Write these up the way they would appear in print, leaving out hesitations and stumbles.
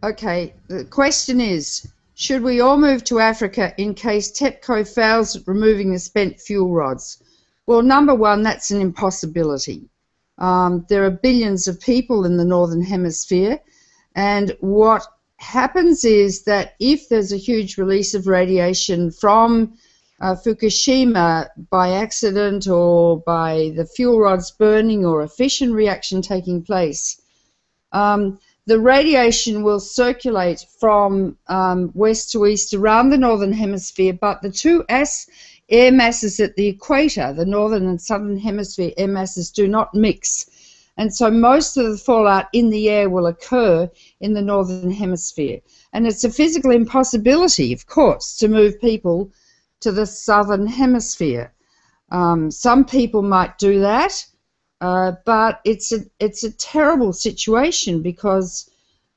Okay, the question is, should we all move to Africa in case TEPCO fails at removing the spent fuel rods? Well, number one, that's an impossibility. There are billions of people in the Northern Hemisphere, and what happens is that if there's a huge release of radiation from Fukushima by accident or by the fuel rods burning or a fission reaction taking place, the radiation will circulate from west to east around the Northern Hemisphere, but the two air masses at the equator, the Northern and Southern Hemisphere air masses, do not mix. And so most of the fallout in the air will occur in the Northern Hemisphere. And it's a physical impossibility, of course, to move people to the Southern Hemisphere. Some people might do that. But it's a terrible situation because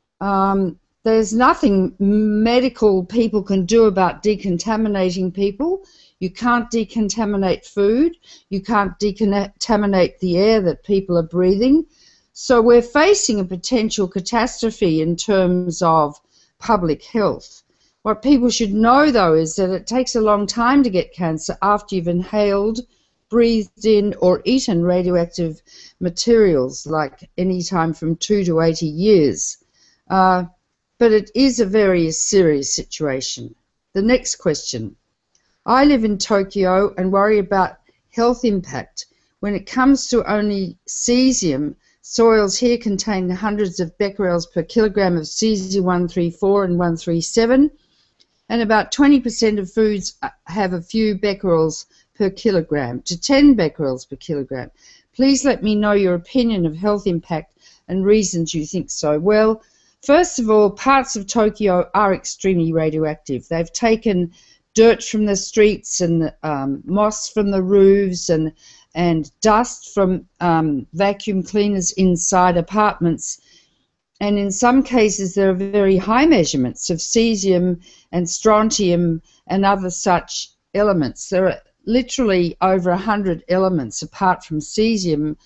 there's nothing medical people can do about decontaminating people. You can't decontaminate food. You can't decontaminate the air that people are breathing. So we're facing a potential catastrophe in terms of public health. What people should know, though, is that it takes a long time to get cancer after you've inhaled, breathed in or eaten radioactive materials, like any time from 2 to 80 years. But it is a very serious situation. The next question. I live in Tokyo and worry about health impact. When it comes to only cesium, soils here contain hundreds of becquerels per kilogram of cesium-134 and 137, and about 20% of foods have a few becquerels per kilogram to 10 becquerels per kilogram. Please let me know your opinion of health impact and reasons you think so. Well, first of all, parts of Tokyo are extremely radioactive. They've taken dirt from the streets and moss from the roofs and dust from vacuum cleaners inside apartments. And in some cases, there are very high measurements of cesium and strontium and other such elements. There are literally over 100 elements apart from cesium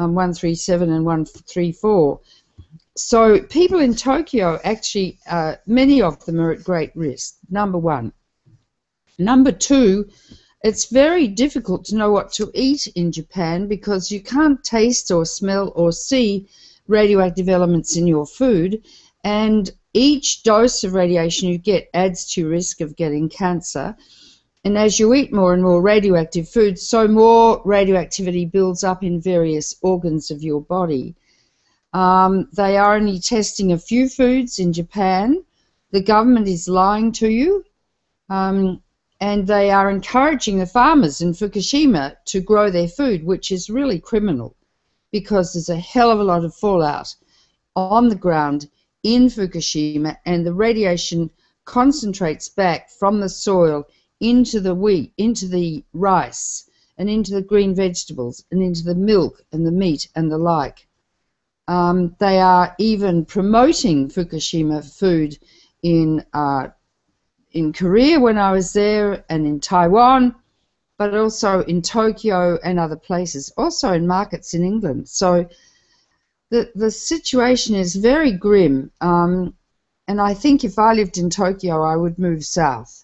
137 and 134. So people in Tokyo actually, many of them are at great risk, number one. Number two, it's very difficult to know what to eat in Japan because you can't taste or smell or see radioactive elements in your food, and each dose of radiation you get adds to your risk of getting cancer. And as you eat more and more radioactive food, so more radioactivity builds up in various organs of your body. They are only testing a few foods in Japan. The government is lying to you, and they are encouraging the farmers in Fukushima to grow their food, which is really criminal because there's a hell of a lot of fallout on the ground in Fukushima, and the radiation concentrates back from the soil into the wheat, into the rice, and into the green vegetables, and into the milk and the meat and the like. They are even promoting Fukushima food in Korea when I was there, and in Taiwan, but also in Tokyo and other places, also in markets in England. So the situation is very grim, and I think if I lived in Tokyo, I would move south.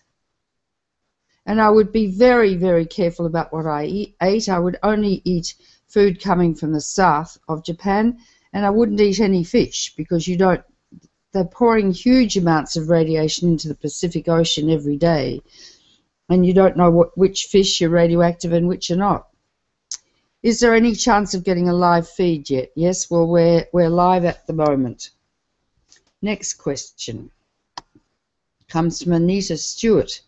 And I would be very, very careful about what I ate. I would only eat food coming from the south of Japan, and I wouldn't eat any fish because they're pouring huge amounts of radiation into the Pacific Ocean every day, and you don't know which fish are radioactive and which are not. Is there any chance of getting a live feed yet? Yes, well, we're live at the moment. Next question comes from Anita Stewart.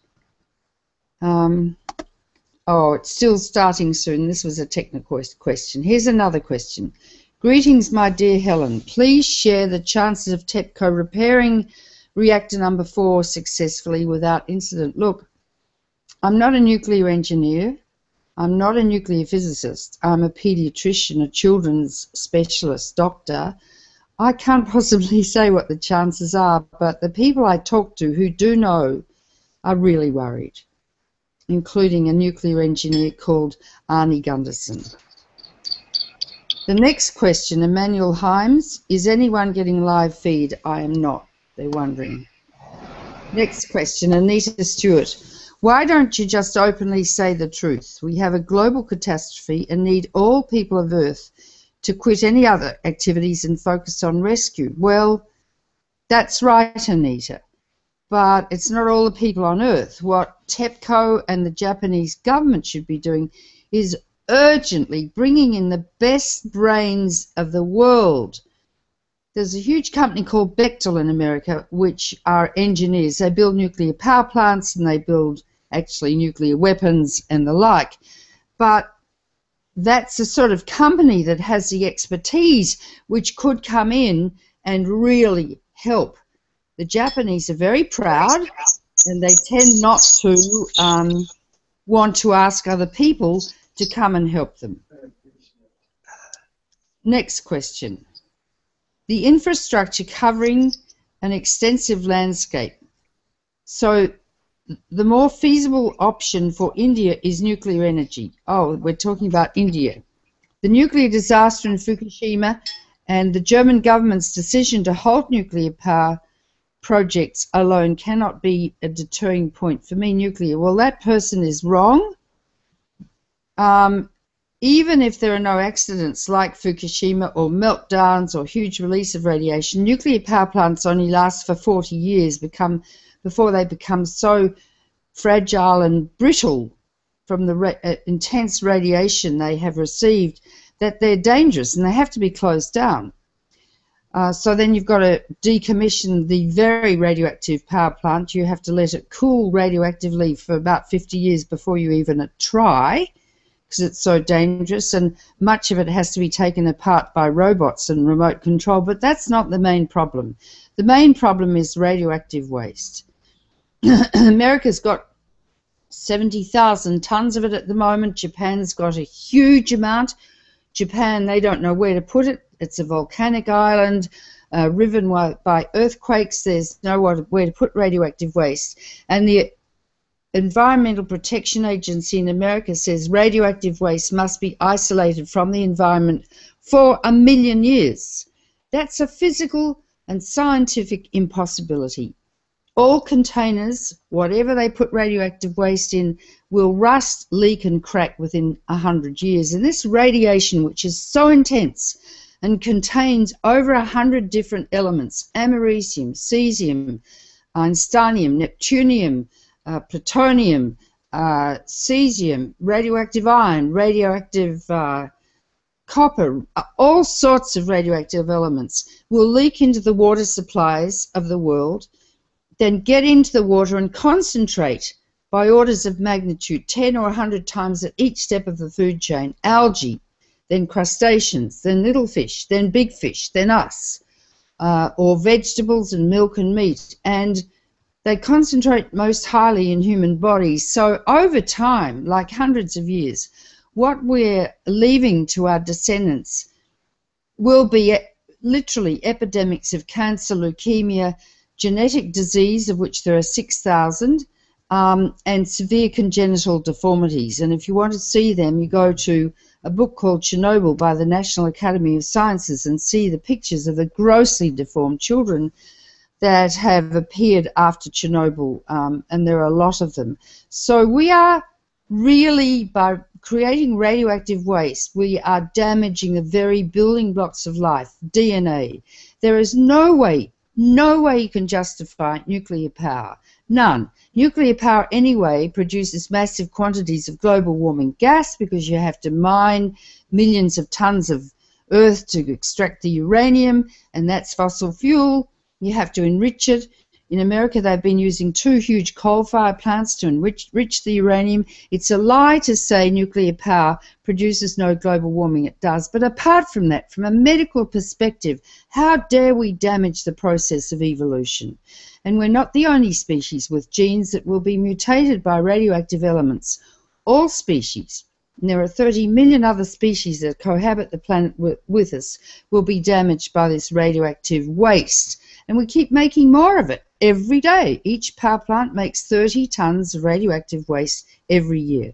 Oh, it's still starting soon. This was a technical question. Here's another question. Greetings, my dear Helen. Please share the chances of TEPCO repairing reactor number 4 successfully without incident. Look, I'm not a nuclear engineer. I'm not a nuclear physicist. I'm a pediatrician, a children's specialist doctor. I can't possibly say what the chances are, but the people I talk to who do know are really worried, including a nuclear engineer called Arnie Gunderson. The next question, Emmanuel Himes, is anyone getting live feed? I am not. they're wondering. Next question, Anita Stewart. Why don't you just openly say the truth? We have a global catastrophe and need all people of Earth to quit any other activities and focus on rescue. Well, that's right, Anita. But it's not all the people on Earth. What TEPCO and the Japanese government should be doing is urgently bringing in the best brains of the world. There's a huge company called Bechtel in America, which are engineers. They build nuclear power plants and they build actually nuclear weapons and the like. But that's the sort of company that has the expertise which could come in and really help. The Japanese are very proud and they tend not to want to ask other people to come and help them. Next question. The infrastructure covering an extensive landscape. So the more feasible option for India is nuclear energy. Oh, we're talking about India. The nuclear disaster in Fukushima and the German government's decision to halt nuclear power projects alone cannot be a deterring point for me. Nuclear, well, that person is wrong. Even if there are no accidents like Fukushima or meltdowns or huge release of radiation, nuclear power plants only last for 40 years before they become so fragile and brittle from the intense radiation they have received that they're dangerous and they have to be closed down. So then you've got to decommission the very radioactive power plant. You have to let it cool radioactively for about 50 years before you even try, because it's so dangerous, and much of it has to be taken apart by robots and remote control, but that's not the main problem. The main problem is radioactive waste. America's got 70,000 tons of it at the moment. Japan's got a huge amount. Japan, they don't know where to put it. It's a volcanic island, riven by earthquakes. There's nowhere to put radioactive waste. And the Environmental Protection Agency in America says radioactive waste must be isolated from the environment for 1 million years. That's a physical and scientific impossibility. All containers, whatever they put radioactive waste in, will rust, leak and crack within 100 years. And this radiation, which is so intense and contains over 100 different elements, americium, cesium, einsteinium, neptunium, plutonium, cesium, radioactive iron, radioactive copper, all sorts of radioactive elements will leak into the water supplies of the world, then get into the water and concentrate by orders of magnitude 10 or 100 times at each step of the food chain. Algae, then crustaceans, then little fish, then big fish, then us, or vegetables and milk and meat. And they concentrate most highly in human bodies. So over time, like hundreds of years, what we're leaving to our descendants will be literally epidemics of cancer, leukemia, genetic disease, of which there are 6,000, and severe congenital deformities. And if you want to see them, you go to a book called Chernobyl by the National Academy of Sciences and see the pictures of the grossly deformed children that have appeared after Chernobyl, and there are a lot of them. So we are really, by creating radioactive waste, we are damaging the very building blocks of life, DNA. There is no way you can justify nuclear power. None. Nuclear power anyway produces massive quantities of global warming gas because you have to mine millions of tons of earth to extract the uranium, and that's fossil fuel. You have to enrich it. In America, they've been using 2 huge coal-fired plants to enrich the uranium. It's a lie to say nuclear power produces no global warming. It does. But apart from that, from a medical perspective, how dare we damage the process of evolution? And we're not the only species with genes that will be mutated by radioactive elements. All species, and there are 30 million other species that cohabit the planet with us, will be damaged by this radioactive waste. And we keep making more of it every day. Each power plant makes 30 tons of radioactive waste every year.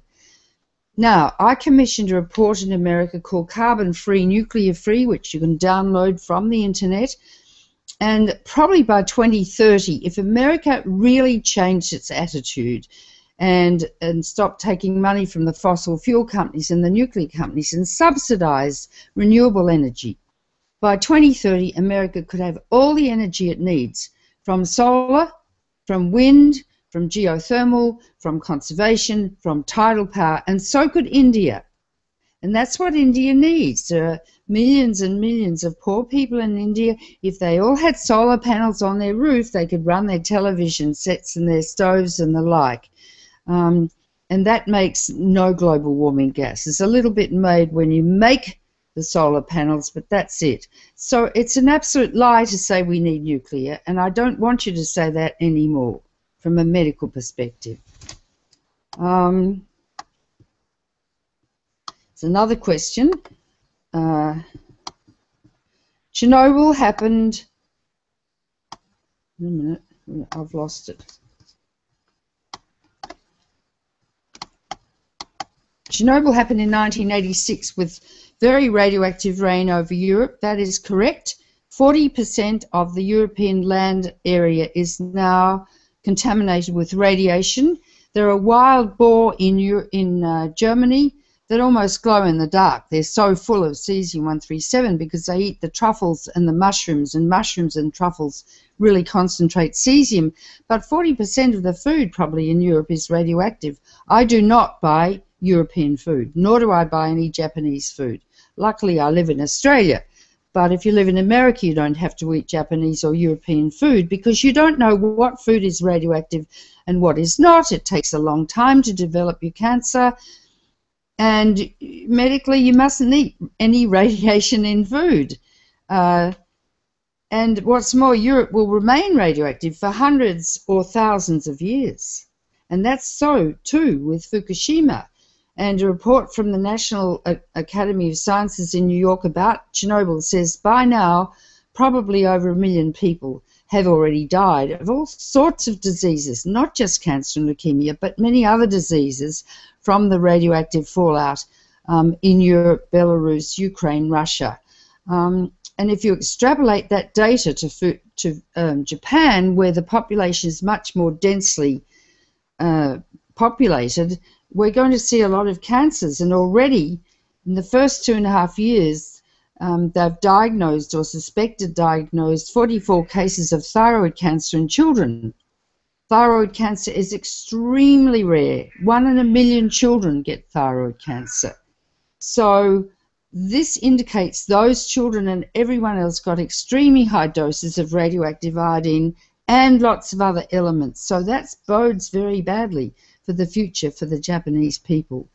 Now, I commissioned a report in America called Carbon Free, Nuclear Free, which you can download from the internet. And probably by 2030, if America really changed its attitude and stopped taking money from the fossil fuel companies and the nuclear companies and subsidized renewable energy, by 2030, America could have all the energy it needs from solar, from wind, from geothermal, from conservation, from tidal power, and so could India. And that's what India needs. There are millions and millions of poor people in India. If they all had solar panels on their roof, they could run their television sets and their stoves and the like. And that makes no global warming gas. There's a little bit made when you make the solar panels, but that's it. So it's an absolute lie to say we need nuclear, and I don't want you to say that anymore from a medical perspective. It's another question. Chernobyl happened. Wait a minute, I've lost it. Chernobyl happened in 1986 with very radioactive rain over Europe. That is correct. 40% of the European land area is now contaminated with radiation. There are wild boar in Germany that almost glow in the dark. They're so full of cesium-137 because they eat the truffles and the mushrooms, and mushrooms and truffles really concentrate cesium. But 40% of the food probably in Europe is radioactive. I do not buy European food, nor do I buy any Japanese food. Luckily, I live in Australia. But if you live in America, you don't have to eat Japanese or European food because you don't know what food is radioactive and what is not. It takes a long time to develop your cancer. And medically, you mustn't eat any radiation in food. And what's more, Europe will remain radioactive for hundreds or thousands of years. And that's so, too, with Fukushima. And a report from the National Academy of Sciences in New York about Chernobyl says by now, probably over 1 million people have already died of all sorts of diseases, not just cancer and leukemia, but many other diseases from the radioactive fallout in Europe, Belarus, Ukraine, Russia. And if you extrapolate that data to Japan, where the population is much more densely populated, we're going to see a lot of cancers. And already in the first 2.5 years, they've diagnosed or diagnosed 44 cases of thyroid cancer in children. Thyroid cancer is extremely rare. 1 in 1 million children get thyroid cancer. So this indicates those children and everyone else got extremely high doses of radioactive iodine and lots of other elements. So that bodes very badly for the future for the Japanese people.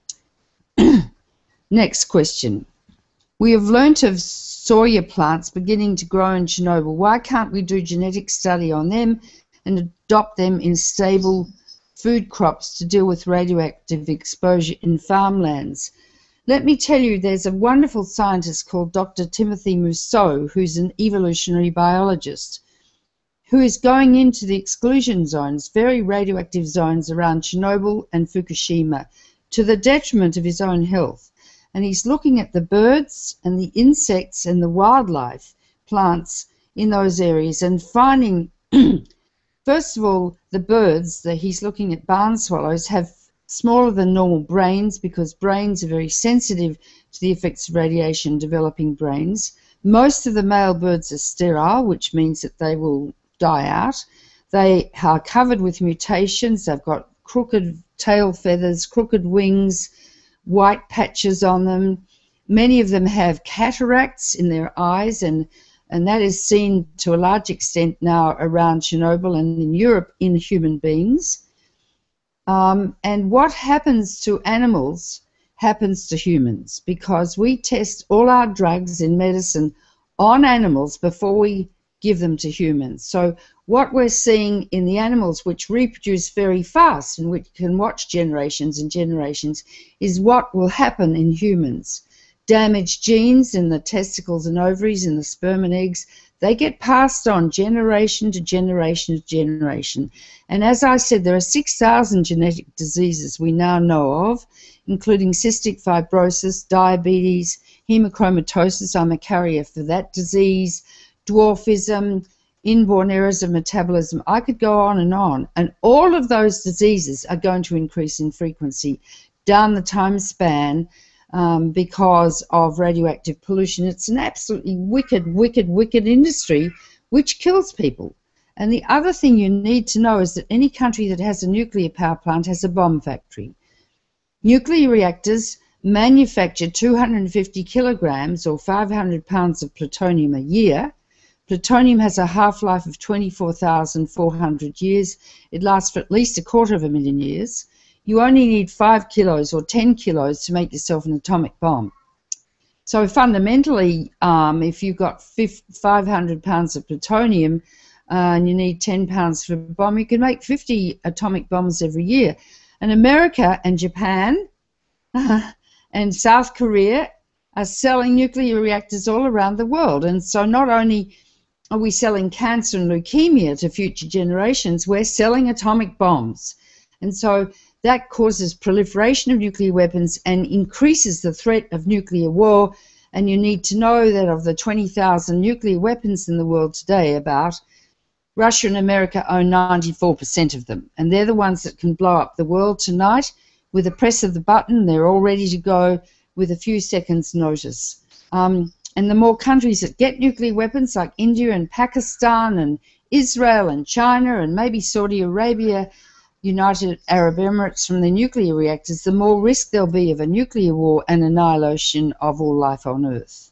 Next question. We have learnt of soya plants beginning to grow in Chernobyl. Why can't we do genetic study on them and adopt them in stable food crops to deal with radioactive exposure in farmlands? Let me tell you, there's a wonderful scientist called Dr. Timothy Mousseau, who's an evolutionary biologist, who is going into the exclusion zones, very radioactive zones around Chernobyl and Fukushima, to the detriment of his own health. And he's looking at the birds and the insects and the wildlife, plants in those areas, and finding, first of all, the birds, he's looking at barn swallows, have smaller than normal brains because brains are very sensitive to the effects of radiation, developing brains. Most of the male birds are sterile, which means that they will die out. They are covered with mutations. They've got crooked tail feathers, crooked wings, white patches on them. Many of them have cataracts in their eyes, and that is seen to a large extent now around Chernobyl and in Europe in human beings. And what happens to animals happens to humans, because we test all our drugs in medicine on animals before we give them to humans. So what we're seeing in the animals, which reproduce very fast and which can watch generations and generations, is what will happen in humans. Damaged genes in the testicles and ovaries and the sperm and eggs, they get passed on generation to generation to generation. And as I said, there are 6,000 genetic diseases we now know of, including cystic fibrosis, diabetes, hemochromatosis, I'm a carrier for that disease, dwarfism, inborn errors of metabolism. I could go on, and all of those diseases are going to increase in frequency down the time span because of radioactive pollution. It's an absolutely wicked, wicked, wicked industry which kills people. And the other thing you need to know is that any country that has a nuclear power plant has a bomb factory. Nuclear reactors manufacture 250 kilograms or 500 pounds of plutonium a year. Plutonium has a half-life of 24,400 years. It lasts for at least 250,000 years. You only need 5 kilos or 10 kilos to make yourself an atomic bomb. So fundamentally, if you've got 500 pounds of plutonium and you need 10 pounds for a bomb, you can make 50 atomic bombs every year. And America and Japan and South Korea are selling nuclear reactors all around the world. And so not only are we selling cancer and leukemia to future generations, we're selling atomic bombs. And so that causes proliferation of nuclear weapons and increases the threat of nuclear war. And you need to know that of the 20,000 nuclear weapons in the world today, Russia and America own 94% of them. And they're the ones that can blow up the world tonight. With a press of the button, they're all ready to go with a few seconds' notice. And the more countries that get nuclear weapons, like India and Pakistan and Israel and China and maybe Saudi Arabia, United Arab Emirates from the nuclear reactors, the more risk there'll be of a nuclear war and annihilation of all life on Earth.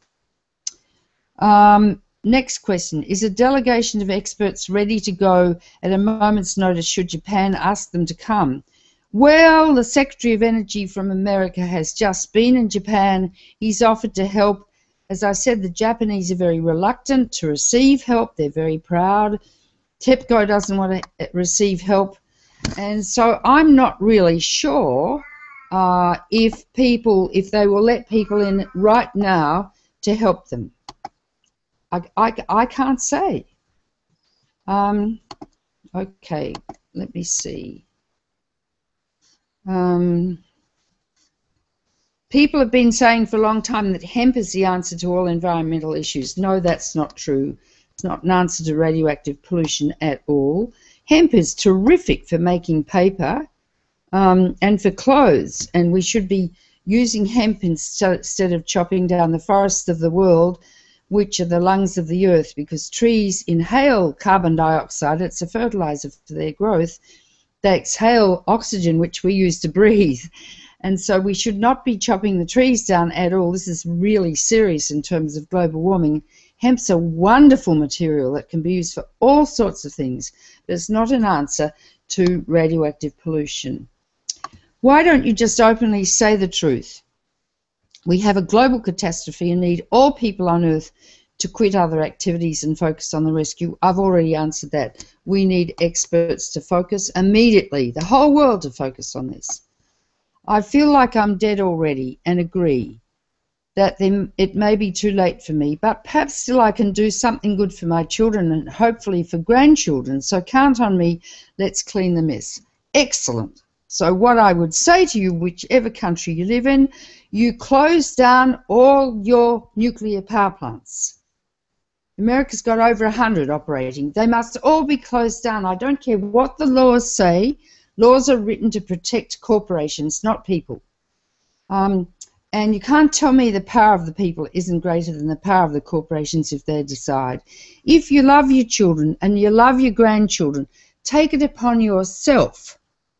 Next question. Is a delegation of experts ready to go at a moment's notice should Japan ask them to come? Well, the Secretary of Energy from America has just been in Japan. He's offered to help. As I said, the Japanese are very reluctant to receive help. They're very proud. TEPCO doesn't want to receive help. And so I'm not really sure if they will let people in right now to help them. I can't say. Okay, let me see. People have been saying for a long time that hemp is the answer to all environmental issues. No, that's not true. It's not an answer to radioactive pollution at all. Hemp is terrific for making paper and for clothes, and we should be using hemp instead of chopping down the forests of the world, which are the lungs of the earth, because trees inhale carbon dioxide. It's a fertilizer for their growth. They exhale oxygen, which we use to breathe. And so we should not be chopping the trees down at all. This is really serious in terms of global warming. Hemp's a wonderful material that can be used for all sorts of things, but it's not an answer to radioactive pollution. Why don't you just openly say the truth? We have a global catastrophe and need all people on Earth to quit other activities and focus on the rescue. I've already answered that. We need experts to focus immediately, the whole world to focus on this. I feel like I'm dead already and agree that it may be too late for me, but perhaps still I can do something good for my children and hopefully for grandchildren. So count on me. Let's clean the mess. Excellent. So what I would say to you, whichever country you live in, you close down all your nuclear power plants. America's got over 100 operating. They must all be closed down. I don't care what the laws say. Laws are written to protect corporations, not people. And you can't tell me the power of the people isn't greater than the power of the corporations if they decide. If you love your children and you love your grandchildren, take it upon yourself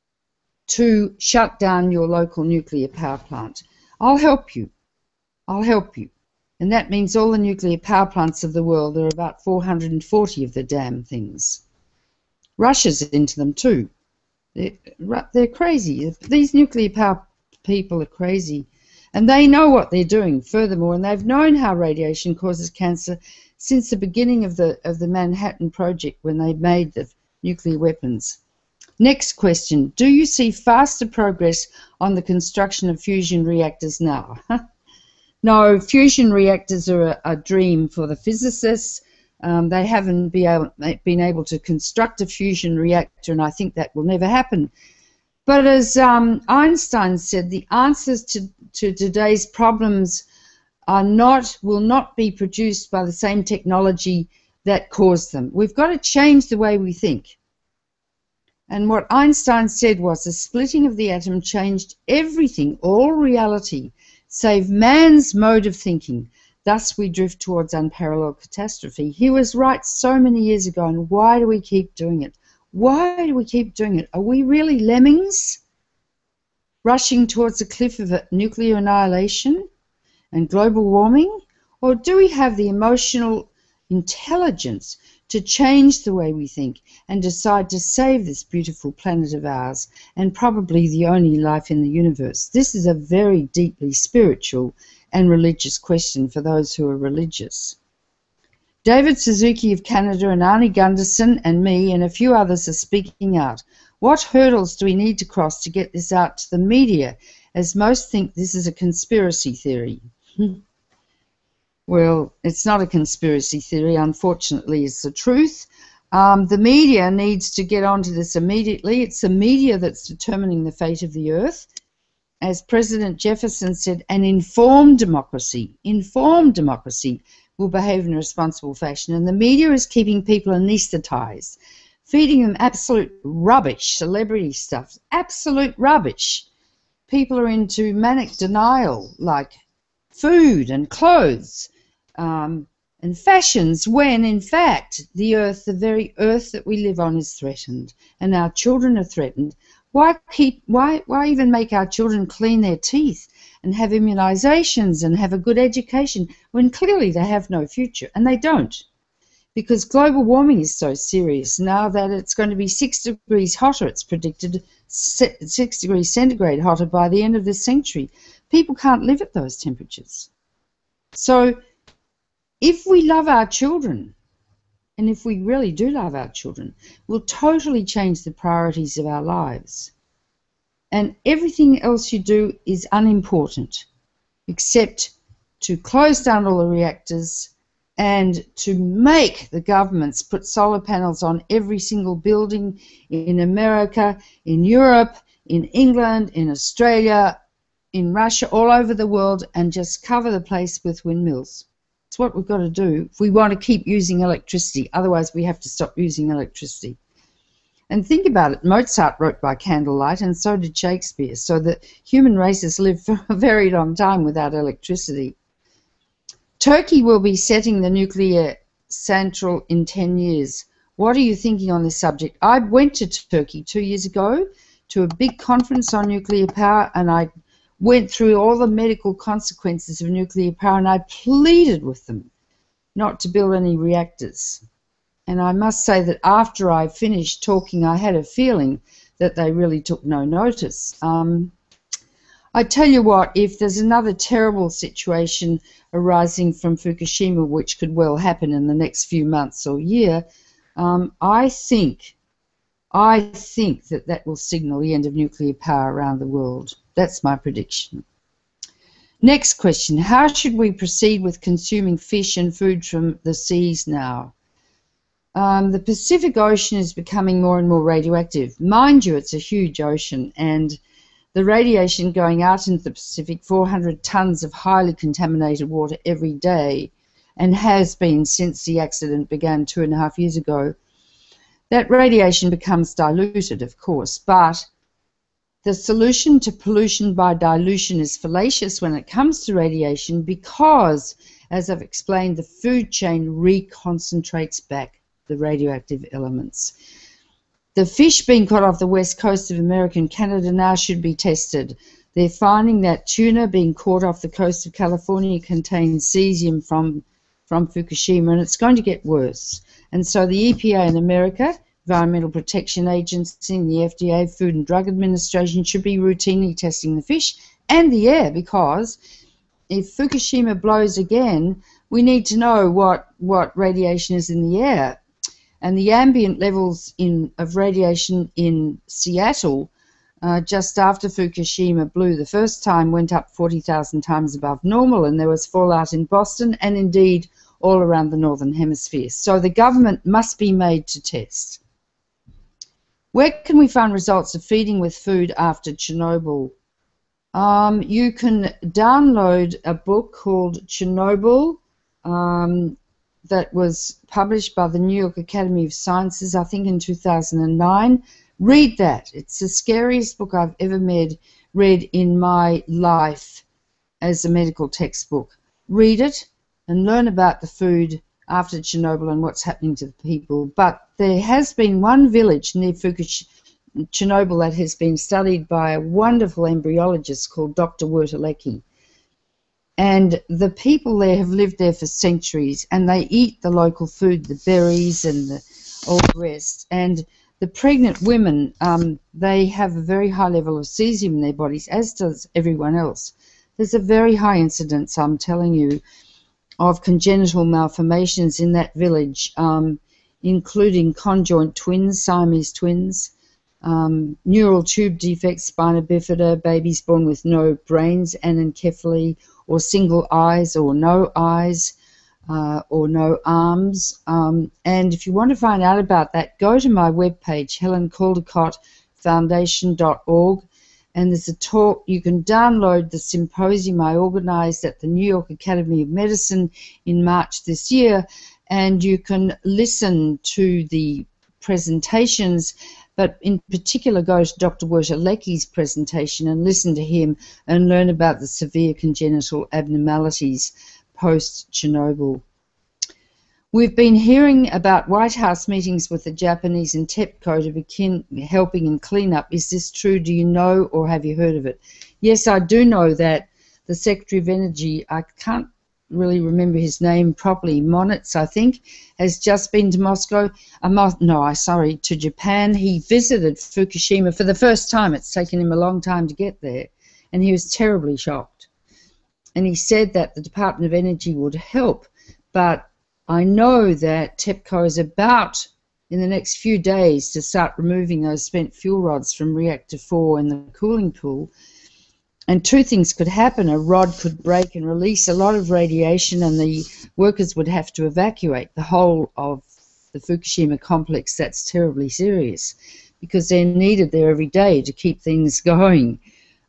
to shut down your local nuclear power plant. I'll help you. I'll help you. And that means all the nuclear power plants of the world, there are about 440 of the damn things. Russia's into them too. They're crazy. These nuclear power people are crazy. And they know what they're doing, furthermore, and they've known how radiation causes cancer since the beginning of the Manhattan Project when they made the nuclear weapons. Next question. Do you see faster progress on the construction of fusion reactors now? No, fusion reactors are a dream for the physicists. They haven't been able to construct a fusion reactor, and I think that will never happen. But as Einstein said, the answers to today's problems will not be produced by the same technology that caused them. We've got to change the way we think. And what Einstein said was the splitting of the atom changed everything, all reality, save man's mode of thinking. Thus we drift towards unparalleled catastrophe. He was right so many years ago, and why do we keep doing it? Why do we keep doing it? Are we really lemmings rushing towards the cliff of nuclear annihilation and global warming? Or do we have the emotional intelligence to change the way we think and decide to save this beautiful planet of ours and probably the only life in the universe? This is a very deeply spiritual and religious question for those who are religious. David Suzuki of Canada and Arnie Gunderson and me and a few others are speaking out. What hurdles do we need to cross to get this out to the media, as most think this is a conspiracy theory? Well, it's not a conspiracy theory, unfortunately, it's the truth. The media needs to get onto this immediately. It's the media that's determining the fate of the earth. As President Jefferson said, an informed democracy will behave in a responsible fashion. And the media is keeping people anesthetized, feeding them absolute rubbish, celebrity stuff, absolute rubbish. People are into manic denial, like food and clothes and fashions, when in fact the earth, the very earth that we live on, is threatened and our children are threatened. Why even make our children clean their teeth and have immunizations and have a good education when clearly they have no future? And they don't, because global warming is so serious now that it's going to be 6 degrees hotter, it's predicted 6 degrees centigrade hotter by the end of this century. People can't live at those temperatures. So if we love our children, and if we really do love our children, we'll totally change the priorities of our lives. And everything else you do is unimportant, except to close down all the reactors and to make the governments put solar panels on every single building in America, in Europe, in England, in Australia, in Russia, all over the world, and just cover the place with windmills. It's what we've got to do if we want to keep using electricity. Otherwise, we have to stop using electricity. And think about it. Mozart wrote by candlelight, and so did Shakespeare. So the human race has lived for a very long time without electricity. Turkey will be setting the nuclear central in 10 years. What are you thinking on this subject? I went to Turkey 2 years ago to a big conference on nuclear power, and I went through all the medical consequences of nuclear power, and I pleaded with them not to build any reactors. And I must say that after I finished talking, I had a feeling that they really took no notice. I tell you what, if there's another terrible situation arising from Fukushima, which could well happen in the next few months or year, I think that will signal the end of nuclear power around the world. That's my prediction. Next question, how should we proceed with consuming fish and food from the seas now? The Pacific Ocean is becoming more and more radioactive. Mind you, it's a huge ocean, and the radiation going out into the Pacific, 400 tons of highly contaminated water every day, and has been since the accident began 2.5 years ago. That radiation becomes diluted, of course, but the solution to pollution by dilution is fallacious when it comes to radiation because, as I've explained, the food chain reconcentrates back the radioactive elements. The fish being caught off the west coast of America and Canada now should be tested. They're finding that tuna being caught off the coast of California contains cesium from Fukushima, and it's going to get worse. And so the EPA in America, Environmental Protection Agency, and the FDA, Food and Drug Administration, should be routinely testing the fish and the air, because if Fukushima blows again, we need to know what radiation is in the air. And the ambient levels of radiation in Seattle just after Fukushima blew the first time went up 40,000 times above normal, and there was fallout in Boston and indeed all around the Northern Hemisphere. So the government must be made to test. Where can we find results of feeding with food after Chernobyl? You can download a book called Chernobyl, that was published by the New York Academy of Sciences, I think in 2009. Read that. It's the scariest book I've ever read in my life as a medical textbook. Read it and learn about the food after Chernobyl and what's happening to the people. But there has been one village near Chernobyl that has been studied by a wonderful embryologist called Dr. Wertelecki. And the people there have lived there for centuries, and they eat the local food, the berries and all the rest. And the pregnant women, they have a very high level of cesium in their bodies, as does everyone else. There's a very high incidence, I'm telling you, of congenital malformations in that village, including conjoint twins, Siamese twins, neural tube defects, spina bifida, babies born with no brains, anencephaly, or single eyes, or no arms. And if you want to find out about that, go to my webpage, helencaldicottfoundation.org, and there's a talk. You can download the symposium I organised at the New York Academy of Medicine in March this year, and you can listen to the presentations, but in particular go to Dr. Wertelecki's presentation and listen to him and learn about the severe congenital abnormalities post-Chernobyl. We've been hearing about White House meetings with the Japanese and TEPCO to begin helping in cleanup. Is this true? Do you know, or have you heard of it? Yes, I do know that the Secretary of Energy, I can't really remember his name properly, Monitz, I think, has just been to Moscow. To Japan. He visited Fukushima for the first time. It's taken him a long time to get there, and he was terribly shocked. And he said that the Department of Energy would help, but I know that TEPCO is about, in the next few days, to start removing those spent fuel rods from reactor 4 in the cooling pool. And two things could happen. A rod could break and release a lot of radiation, and the workers would have to evacuate the whole of the Fukushima complex. That's terribly serious because they're needed there every day to keep things going.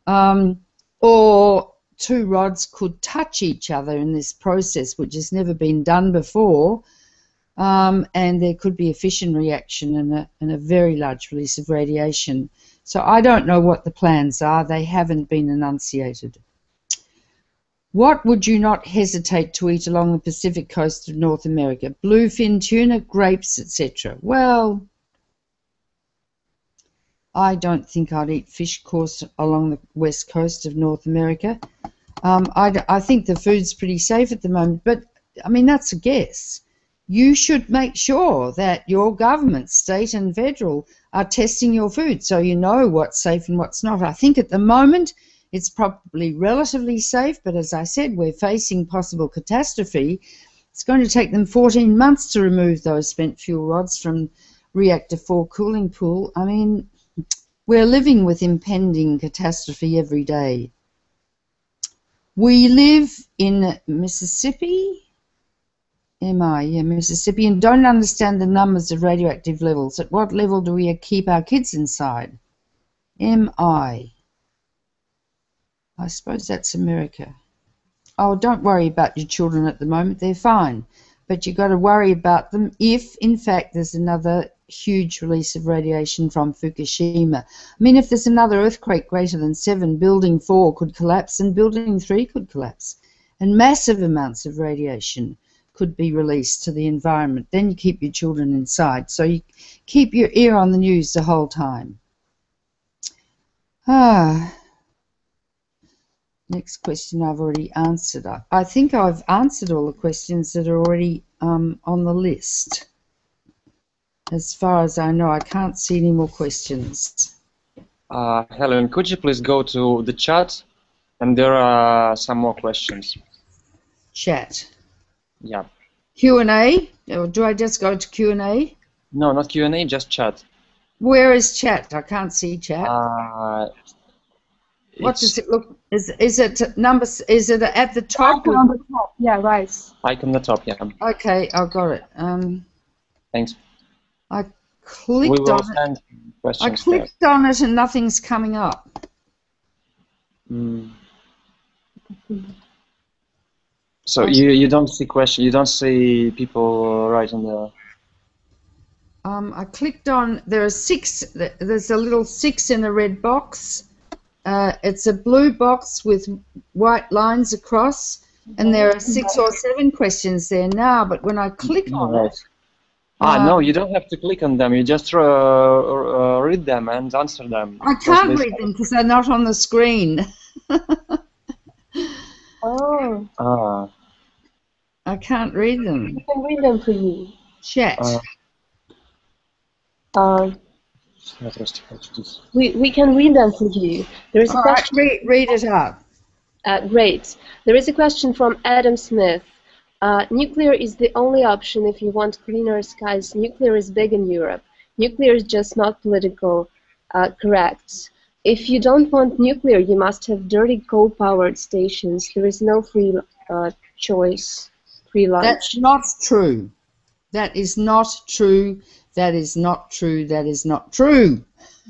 Or two rods could touch each other in this process, which has never been done before, and there could be a fission reaction and a very large release of radiation. So I don't know what the plans are. They haven't been enunciated. What would you not hesitate to eat along the Pacific coast of North America? Bluefin tuna, grapes, etc. Well, I don't think I'd eat fish course along the west coast of North America. I think the food's pretty safe at the moment, but, I mean, that's a guess. You should make sure that your government, state and federal, are testing your food so you know what's safe and what's not. I think at the moment it's probably relatively safe, but as I said, we're facing possible catastrophe. It's going to take them 14 months to remove those spent fuel rods from reactor 4 cooling pool. I mean, we're living with impending catastrophe every day. We live in Mississippi. Mississippi, and don't understand the numbers of radioactive levels. At what level do we keep our kids inside? I suppose that's America. Oh, don't worry about your children at the moment. They're fine. But you've got to worry about them if, in fact, there's another huge release of radiation from Fukushima. I mean, if there's another earthquake greater than 7, Building 4 could collapse and Building 3 could collapse. And massive amounts of radiation could be released to the environment. Then you keep your children inside. So you keep your ear on the news the whole time. Next question I've already answered. I think I've answered all the questions that are already on the list. As far as I know, I can't see any more questions. Helen, could you please go to the chat? And there are some more questions. Chat. Yeah. Q&A? Or do I just go to Q&A? No, not Q&A, just chat. Where is chat? I can't see chat. What does it look? Is it numbers? Is it at the top? Icon on the top. Yeah, right. Icon on the top. Yeah. Okay, I got it. Thanks. I clicked on it. I clicked on it and nothing's coming up. So you don't see question, you don't see people writing there. I clicked on, there's a little 6 in a red box. It's a blue box with white lines across, and there are 6 or 7 questions there now, but when I click on it... no, you don't have to click on them, you just read them and answer them. I can't read them because they're not on the screen. Oh. I can't read them. We can read them for you. Chat. We can read them for you. There is a question. Read it out. Great. There is a question from Adam Smith. Nuclear is the only option if you want cleaner skies. Nuclear is big in Europe. Nuclear is just not political correct. If you don't want nuclear, you must have dirty coal-powered stations. There is no free choice, free lunch. That's not true. That is not true. That is not true. That is not true.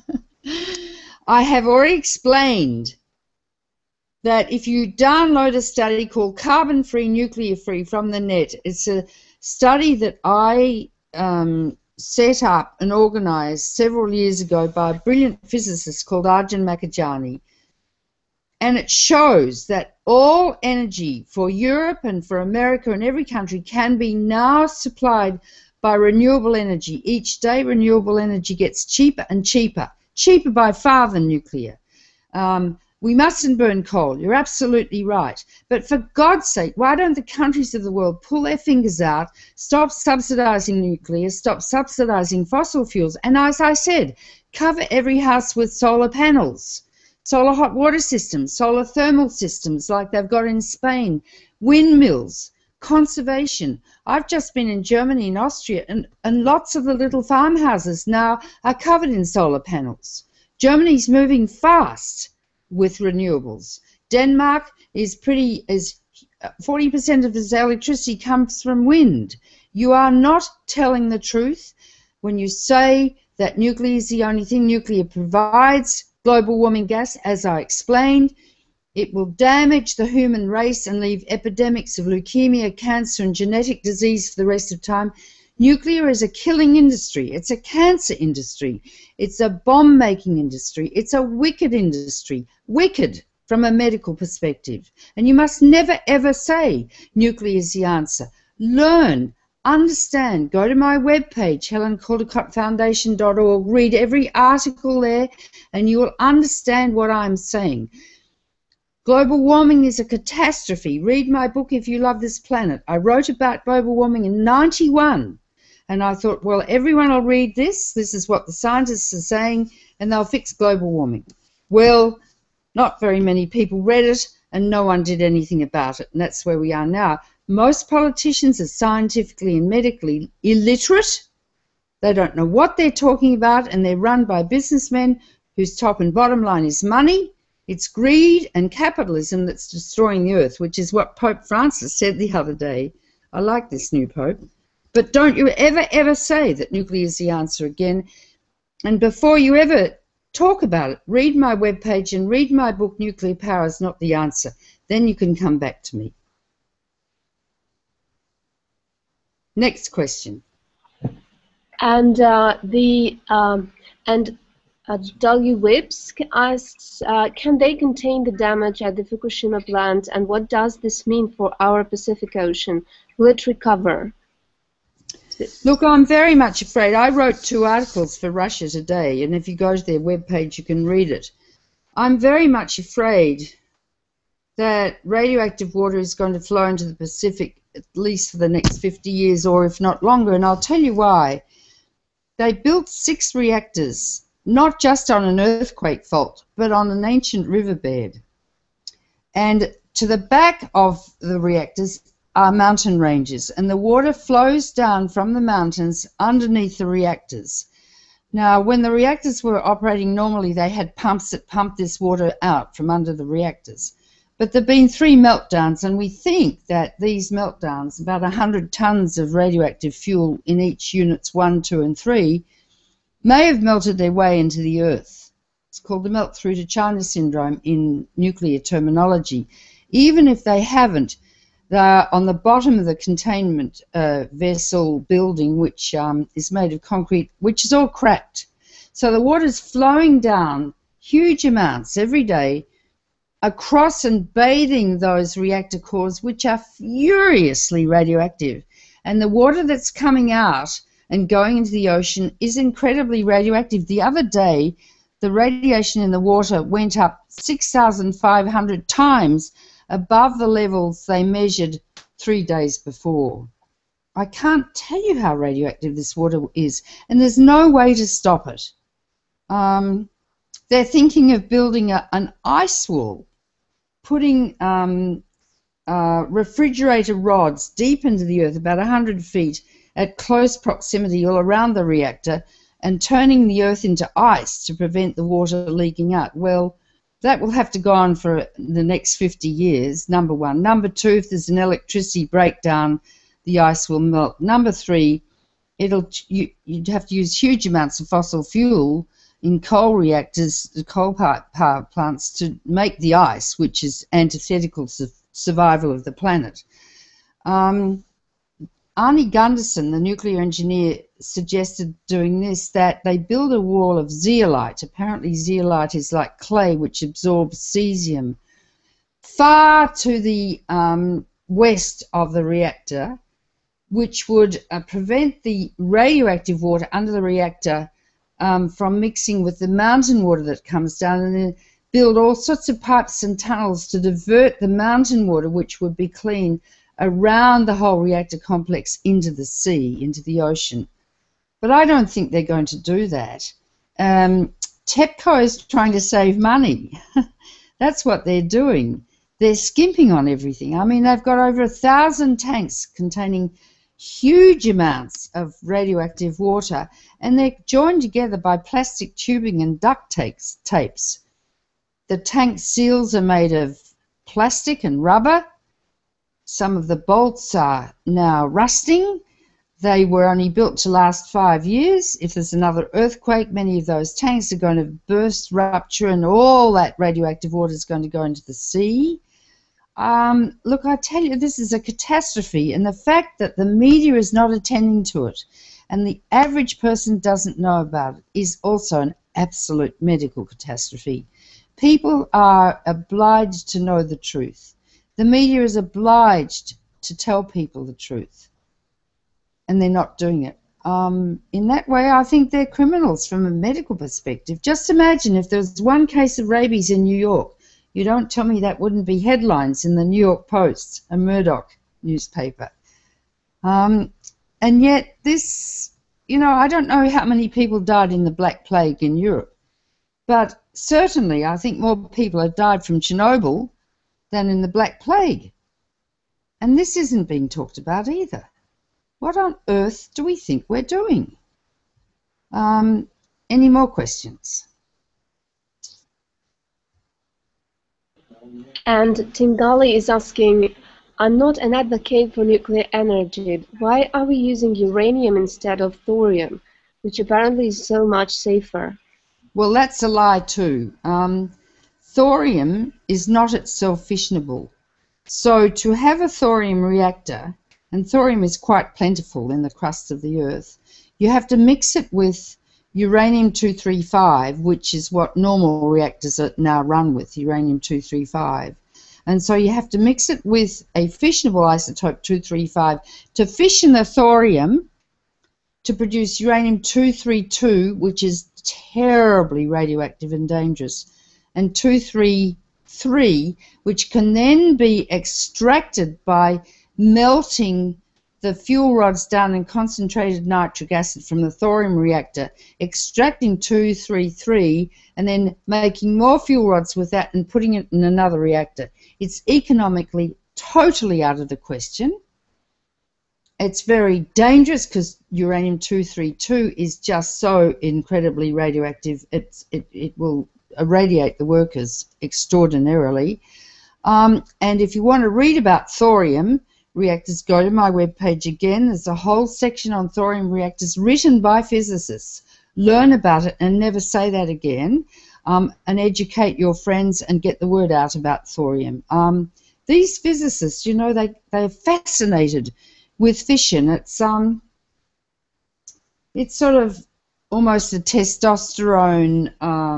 I have already explained that if you download a study called Carbon Free, Nuclear Free from the net, it's a study that I set up and organized several years ago by a brilliant physicist called Arjun Makhijani. And it shows that all energy for Europe and for America and every country can be now supplied by renewable energy. Each day renewable energy gets cheaper and cheaper, cheaper by far than nuclear. We mustn't burn coal. You're absolutely right. But for God's sake, why don't the countries of the world pull their fingers out, stop subsidizing nuclear, stop subsidizing fossil fuels, and as I said, cover every house with solar panels, solar hot water systems, solar thermal systems like they've got in Spain, windmills, conservation. I've just been in Germany and Austria, and lots of the little farmhouses now are covered in solar panels. Germany's moving fast with renewables. Denmark is 40% of its electricity comes from wind. You are not telling the truth when you say that nuclear is the only thing. Nuclear provides global warming gas, as I explained. It will damage the human race and leave epidemics of leukemia, cancer, and genetic disease for the rest of time. Nuclear is a killing industry. It's a cancer industry. It's a bomb-making industry. It's a wicked industry. Wicked from a medical perspective. And you must never, ever say nuclear is the answer. Learn, understand. Go to my webpage, helencaldicottfoundation.org. Read every article there, and you will understand what I'm saying. Global warming is a catastrophe. Read my book if you love this planet. I wrote about global warming in '91. And I thought, well, everyone will read this. This is what the scientists are saying, and they'll fix global warming. Well, not very many people read it, and no one did anything about it. And that's where we are now. Most politicians are scientifically and medically illiterate. They don't know what they're talking about, and they're run by businessmen whose top and bottom line is money. It's greed and capitalism that's destroying the earth, which is what Pope Francis said the other day. I like this new Pope. But don't you ever, ever say that nuclear is the answer again. And before you ever talk about it, read my webpage and read my book, Nuclear Power is Not the Answer. Then you can come back to me. Next question. And W. Whips asks, can they contain the damage at the Fukushima plant, and what does this mean for our Pacific Ocean? Will it recover? Look, I'm very much afraid. I wrote 2 articles for Russia Today, and if you go to their webpage, you can read it. I'm very much afraid that radioactive water is going to flow into the Pacific at least for the next 50 years, or if not longer, and I'll tell you why. They built 6 reactors, not just on an earthquake fault, but on an ancient riverbed. And to the back of the reactors are mountain ranges, and the water flows down from the mountains underneath the reactors. Now, when the reactors were operating normally, they had pumps that pumped this water out from under the reactors. But there have been 3 meltdowns, and we think that these meltdowns, about 100 tons of radioactive fuel in each units 1, 2, and 3, may have melted their way into the earth. It's called the melt through to China syndrome in nuclear terminology. Even if they haven't, They're on the bottom of the containment vessel building, which is made of concrete, which is all cracked. So the water's flowing down huge amounts every day across and bathing those reactor cores, which are furiously radioactive. And the water that's coming out and going into the ocean is incredibly radioactive. The other day, the radiation in the water went up 6,500 times above the levels they measured 3 days before. I can't tell you how radioactive this water is, and there's no way to stop it. They're thinking of building an ice wall, putting refrigerator rods deep into the earth, about 100 feet, at close proximity all around the reactor, and turning the earth into ice to prevent the water leaking out. Well, that will have to go on for the next 50 years, number one. Number two, if there's an electricity breakdown, the ice will melt. Number three, you'd have to use huge amounts of fossil fuel in coal reactors, the coal power plants, to make the ice, which is antithetical to survival of the planet. Arnie Gunderson, the nuclear engineer, suggested doing this, that they build a wall of zeolite. Apparently zeolite is like clay which absorbs cesium far to the west of the reactor, which would prevent the radioactive water under the reactor from mixing with the mountain water that comes down, and then build all sorts of pipes and tunnels to divert the mountain water, which would be clean, around the whole reactor complex into the sea, into the ocean. But I don't think they're going to do that. TEPCO is trying to save money. That's what they're doing. They're skimping on everything. I mean, they've got over 1,000 tanks containing huge amounts of radioactive water, and they're joined together by plastic tubing and duct tapes. The tank seals are made of plastic and rubber. Some of the bolts are now rusting. They were only built to last 5 years. If there's another earthquake, many of those tanks are going to burst, rupture, and all that radioactive water is going to go into the sea. Look, I tell you, this is a catastrophe, and the fact that the media is not attending to it and the average person doesn't know about it is also an absolute medical catastrophe. People are obliged to know the truth. The media is obliged to tell people the truth, and they're not doing it. In that way, I think they're criminals from a medical perspective. Just imagine if there was one case of rabies in New York. You don't tell me that wouldn't be headlines in the New York Post, a Murdoch newspaper. And yet this, I don't know how many people died in the Black Plague in Europe, but certainly I think more people have died from Chernobyl than in the Black Plague. And this isn't being talked about either. What on earth do we think we're doing? Any more questions? And Tingali is asking, I'm not an advocate for nuclear energy. Why are we using uranium instead of thorium, which apparently is so much safer? Well, that's a lie too. Thorium is not itself fissionable. So to have a thorium reactor, and thorium is quite plentiful in the crust of the Earth, you have to mix it with uranium-235, which is what normal reactors are now run with, uranium-235. And so you have to mix it with a fissionable isotope 235 to fission the thorium to produce uranium-232, which is terribly radioactive and dangerous, and 233, which can then be extracted by melting the fuel rods down in concentrated nitric acid from the thorium reactor, extracting 233, and then making more fuel rods with that and putting it in another reactor. It's economically totally out of the question. It's very dangerous because uranium-232 is just so incredibly radioactive. It will irradiate the workers extraordinarily. And if you want to read about thorium reactors, go to my webpage again. There's a whole section on thorium reactors written by physicists. Learn about it and never say that again, and educate your friends and get the word out about thorium. these physicists, you know, they're fascinated with fission. It's sort of almost a testosterone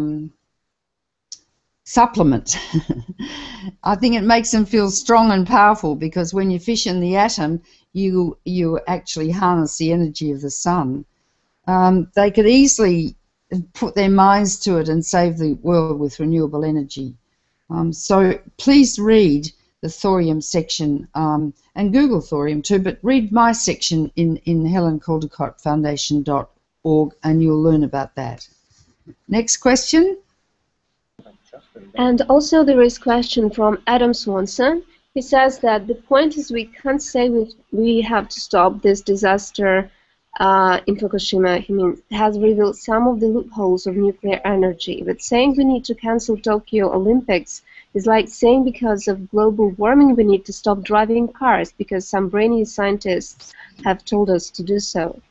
supplement. I think it makes them feel strong and powerful, because when you fission the atom, you actually harness the energy of the sun. They could easily put their minds to it and save the world with renewable energy. So please read the thorium section, and Google thorium too, but read my section in HelenCaldicottFoundation.org and you'll learn about that. Next question. And also there is a question from Adam Swanson. He says that the point is we can't say we have to stop this disaster in Fukushima. He means has revealed some of the loopholes of nuclear energy. But saying we need to cancel Tokyo Olympics is like saying because of global warming we need to stop driving cars because some brainy scientists have told us to do so.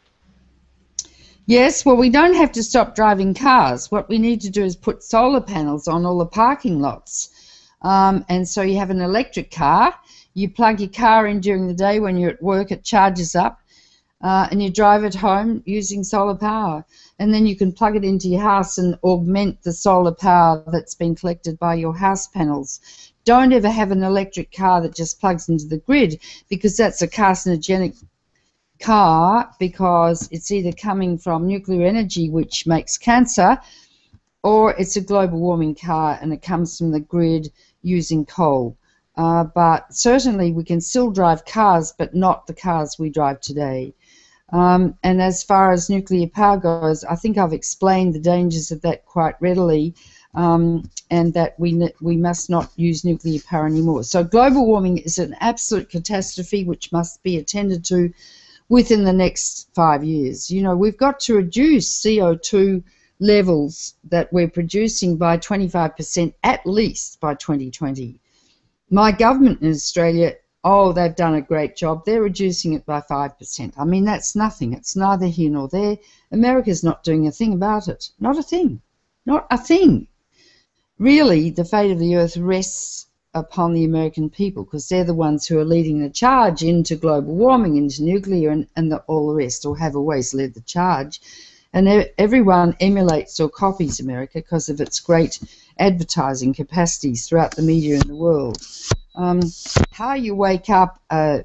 Yes, well, we don't have to stop driving cars. What we need to do is put solar panels on all the parking lots. And so you have an electric car. You plug your car in during the day when you're at work, it charges up, and you drive it home using solar power. And then you can plug it into your house and augment the solar power that's been collected by your house panels. Don't ever have an electric car that just plugs into the grid, because that's a carcinogenic car, because it's either coming from nuclear energy, which makes cancer, or it's a global warming car and it comes from the grid using coal. But certainly we can still drive cars, but not the cars we drive today. And as far as nuclear power goes, I think I've explained the dangers of that quite readily, and that we must not use nuclear power anymore. So global warming is an absolute catastrophe which must be attended to within the next 5 years. You know, we've got to reduce CO2 levels that we're producing by 25% at least by 2020. My government in Australia, oh, they've done a great job. They're reducing it by 5%. I mean, that's nothing. It's neither here nor there. America's not doing a thing about it. Not a thing. Not a thing. Really, the fate of the Earth rests upon the American people, because they're the ones who are leading the charge into global warming, into nuclear, and all the rest, or have always led the charge. And everyone emulates or copies America because of its great advertising capacities throughout the media in the world. How you wake up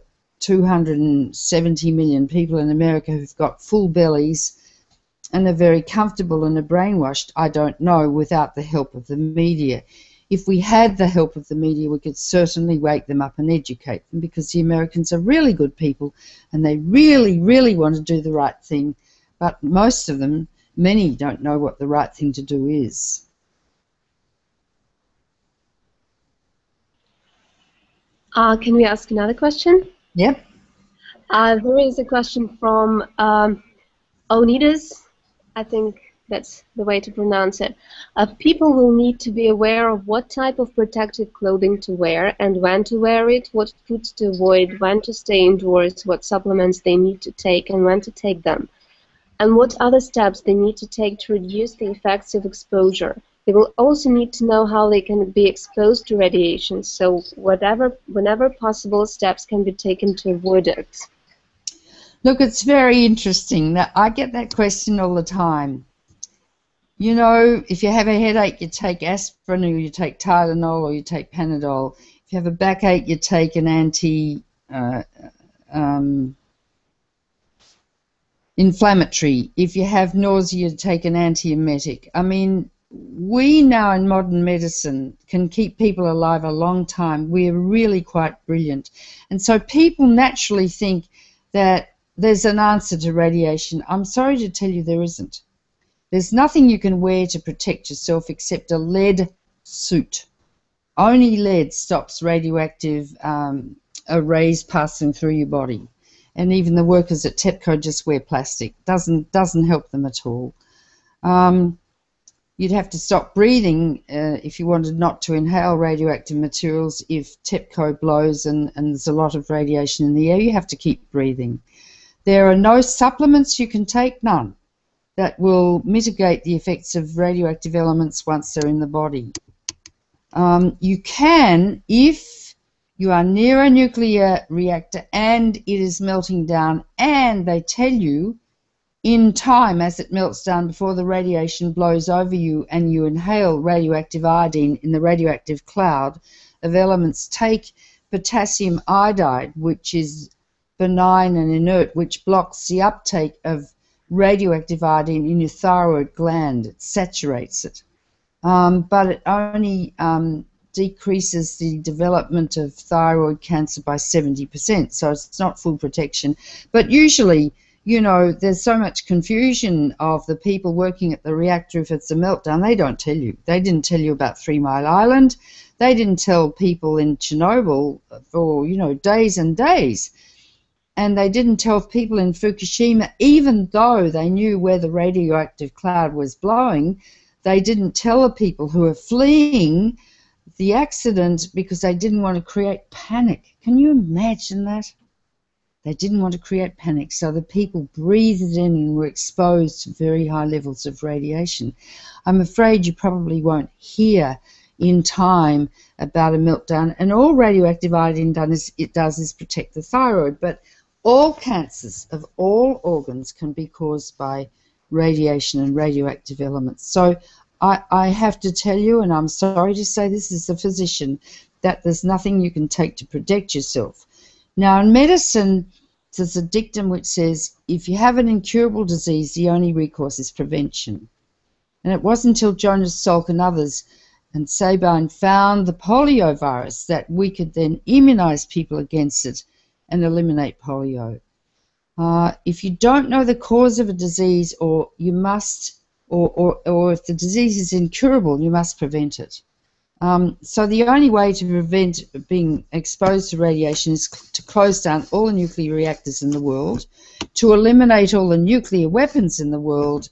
270 million people in America who've got full bellies and are very comfortable and are brainwashed, I don't know, without the help of the media. If we had the help of the media, we could certainly wake them up and educate them, because the Americans are really good people and they really, really want to do the right thing. But most of them, many don't know what the right thing to do is. Can we ask another question? Yep. There is a question from Onidas. I think that's the way to pronounce it. People will need to be aware of what type of protective clothing to wear and when to wear it, what foods to avoid, when to stay indoors, what supplements they need to take and when to take them, and what other steps they need to take to reduce the effects of exposure. They will also need to know how they can be exposed to radiation, so whenever possible, steps can be taken to avoid it. Look, it's very interesting. I get that question all the time. You know, if you have a headache, you take aspirin, or you take Tylenol, or you take Panadol. If you have a backache, you take an anti-inflammatory. If you have nausea, you take an antiemetic. I mean, we now in modern medicine can keep people alive a long time. We're really quite brilliant. And so people naturally think that there's an answer to radiation. I'm sorry to tell you there isn't. There's nothing you can wear to protect yourself except a lead suit. Only lead stops radioactive rays passing through your body. And even the workers at TEPCO just wear plastic. Doesn't help them at all. You'd have to stop breathing if you wanted not to inhale radioactive materials. If TEPCO blows and there's a lot of radiation in the air, you have to keep breathing. There are no supplements you can take, none, that will mitigate the effects of radioactive elements once they're in the body. You can, if You are near a nuclear reactor and it is melting down, and they tell you in time as it melts down before the radiation blows over you and you inhale radioactive iodine in the radioactive cloud of elements. Take potassium iodide, which is benign and inert, which blocks the uptake of radioactive iodine in your thyroid gland. It saturates it. But it only decreases the development of thyroid cancer by 70%, so it's not full protection. But usually, you know, there's so much confusion of the people working at the reactor if it's a meltdown. They don't tell you. They didn't tell you about 3 Mile Island. They didn't tell people in Chernobyl for, you know, days and days. And they didn't tell people in Fukushima, even though they knew where the radioactive cloud was blowing, they didn't tell the people who were fleeing the accident because they didn't want to create panic. Can you imagine that? They didn't want to create panic, so the people breathed in and were exposed to very high levels of radiation. I'm afraid you probably won't hear in time about a meltdown, and all radioactive iodine does is protect the thyroid, but all cancers of all organs can be caused by radiation and radioactive elements. So I have to tell you, and I'm sorry to say this as a physician, that there's nothing you can take to protect yourself. Now, in medicine, there's a dictum which says, if you have an incurable disease, the only recourse is prevention. And it wasn't until Jonas Salk and others and Sabine found the polio virus that we could then immunize people against it and eliminate polio. If you don't know the cause of a disease, or you must, or if the disease is incurable, you must prevent it. So the only way to prevent being exposed to radiation is to close down all the nuclear reactors in the world, to eliminate all the nuclear weapons in the world,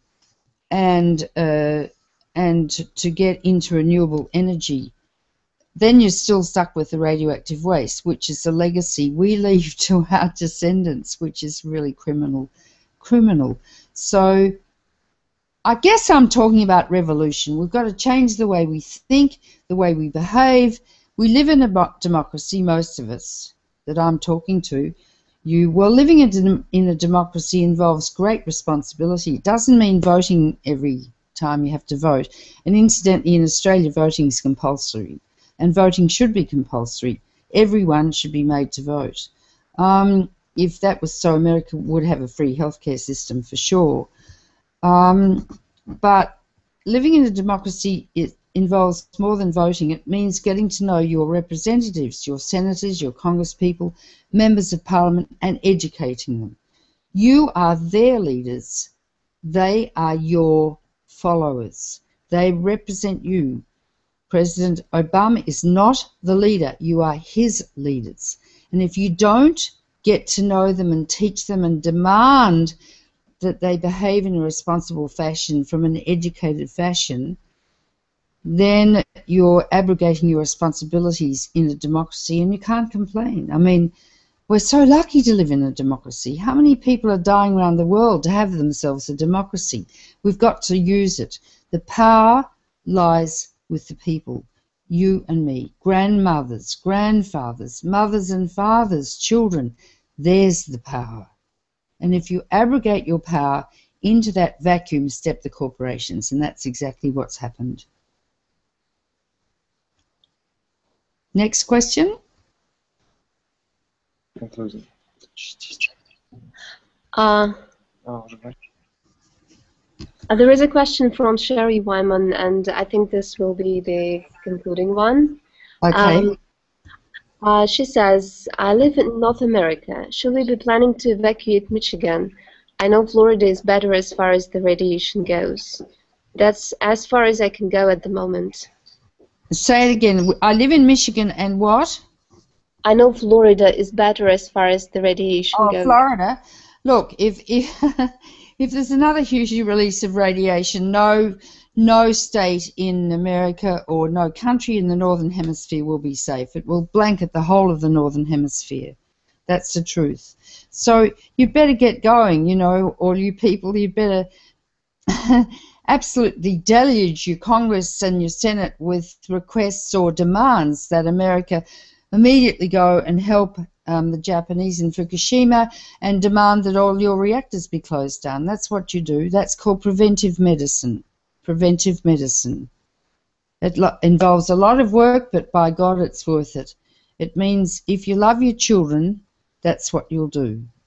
and to get into renewable energy. Then you're still stuck with the radioactive waste, which is a legacy we leave to our descendants, which is really criminal. So I guess I'm talking about revolution. We've got to change the way we think, the way we behave. We live in a democracy, most of us that I'm talking to. Living in a democracy involves great responsibility. It doesn't mean voting every time you have to vote. And incidentally, in Australia, voting is compulsory. And voting should be compulsory. Everyone should be made to vote. If that was so, America would have a free healthcare system for sure. But living in a democracy, it involves more than voting. It means getting to know your representatives, your senators, your congresspeople, members of parliament, and educating them. You are their leaders. They are your followers. They represent you. President Obama is not the leader. You are his leaders. And if you don't get to know them and teach them and demand that they behave in a responsible fashion, from an educated fashion, then you're abrogating your responsibilities in a democracy, and you can't complain. I mean, we're so lucky to live in a democracy. How many people are dying around the world to have themselves a democracy? We've got to use it. The power lies with the people, you and me, grandmothers, grandfathers, mothers and fathers, children. There's the power. And if you abrogate your power, into that vacuum step the corporations, and that's exactly what's happened. Next question. Conclusion. There is a question from Sherry Wyman, and I think this will be the concluding one. Okay. She says, I live in North America. Should we be planning to evacuate Michigan? I know Florida is better as far as the radiation goes. That's as far as I can go at the moment. Say it again. I live in Michigan and what? I know Florida is better as far as the radiation goes. Oh, Florida. Look, if if there's another huge release of radiation, no state in America or no country in the Northern Hemisphere will be safe. It will blanket the whole of the Northern Hemisphere. That's the truth. So you better get going, you know, all you people. You better absolutely deluge your Congress and your Senate with requests or demands that America immediately go and help the Japanese in Fukushima and demand that all your reactors be closed down. That's what you do. That's called preventive medicine. Preventive medicine. It involves a lot of work, but by God, it's worth it. It means if you love your children, that's what you'll do.